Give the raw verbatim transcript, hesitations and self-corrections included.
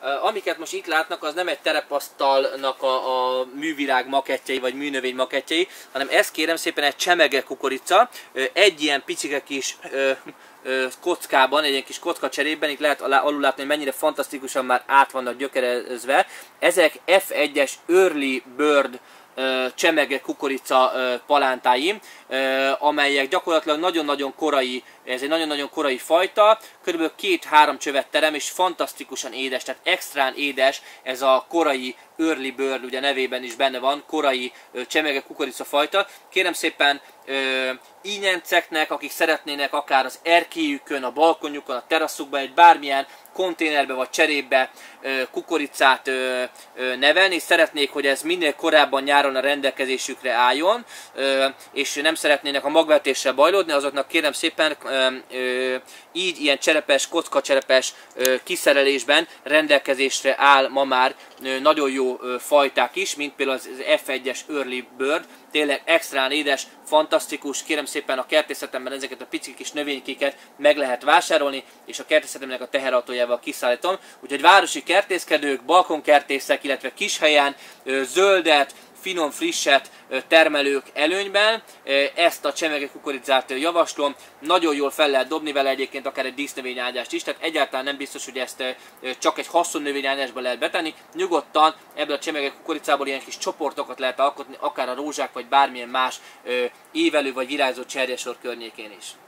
Amiket most itt látnak, az nem egy terepasztalnak a, a művirág makettjei vagy műnövény makettjei, hanem ez kérem szépen egy csemege kukorica, egy ilyen picike kis kockában, egy ilyen kis kocka cserében, itt lehet alul látni, hogy mennyire fantasztikusan már át vannak gyökerezve. Ezek F egyes Early Bird csemege kukorica palántáim, amelyek gyakorlatilag nagyon-nagyon korai, ez egy nagyon-nagyon korai fajta, körülbelül két-három csövet terem, és fantasztikusan édes, tehát extrán édes ez a korai Early Bird, ugye nevében is benne van, korai csemege kukorica fajta. Kérem szépen ínyenceknek, akik szeretnének akár az erkélyükön, a balkonjukon, a teraszukban, egy bármilyen konténerbe vagy cserébe kukoricát nevelni, és szeretnék, hogy ez minél korábban nyáron a rendelkezésükre álljon, és nem szeretnének a magvetéssel bajlódni, azoknak kérem szépen így ilyen cserepes, kocka cserepes kiszerelésben rendelkezésre áll ma már nagyon jó fajták is, mint például az F egyes Early Bird, tényleg extrán édes, fantasztikus, kérem szépen a kertészetemben ezeket a pici kis növénykéket meg lehet vásárolni, és a kertészetemnek a teherautójával kiszállítom. Úgyhogy városi kertészkedők, balkonkertészek, illetve kishelyen zöldet, finom, frisset termelők előnyben ezt a csemege kukoricát javaslom. Nagyon jól fel lehet dobni vele egyébként akár egy dísznövényágyást is, tehát egyáltalán nem biztos, hogy ezt csak egy haszonnövényágyásba lehet betenni. Nyugodtan ebből a csemege kukoricából ilyen kis csoportokat lehet alkotni, akár a rózsák vagy bármilyen más évelő vagy virágzó cserjesor környékén is.